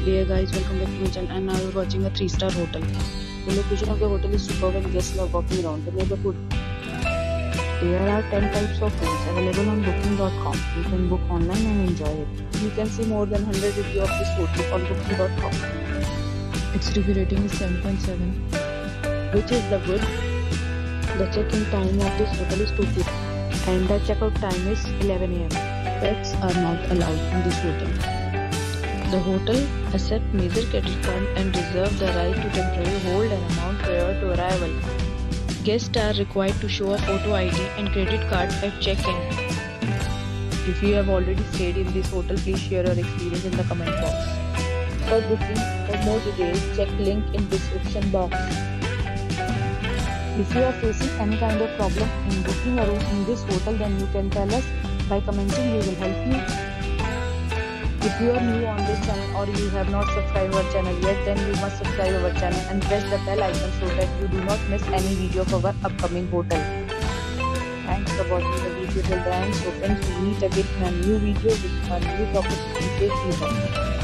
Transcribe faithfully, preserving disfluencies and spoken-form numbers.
Dear guys, welcome back to my channel, and now we're watching a three star hotel. The location of the hotel is superb and guests love walking around the neighborhood. There are ten types of rooms available on booking dot com. You can book online and enjoy it. You can see more than one hundred reviews of this hotel on booking dot com. Its review rating is seven point seven, which is the good. The check-in time of this hotel is two p m and the check-out time is eleven a m Pets are not allowed in this hotel. The hotel accepts major credit card and reserves the right to temporarily hold an amount prior to arrival. Guests are required to show a photo I D and credit card at check-in. If you have already stayed in this hotel, please share your experience in the comment box. For booking or more details, check link in description box. If you are facing any kind of problem in booking a room in this hotel, then you can tell us by commenting. We will help you. If you are new on this channel or you have not subscribed our channel yet, then you must subscribe our channel and press the bell icon so that you do not miss any video of our upcoming hotel. Thanks for watching the video till the end. So friends, we meet again in a new video with a new property. Stay tuned.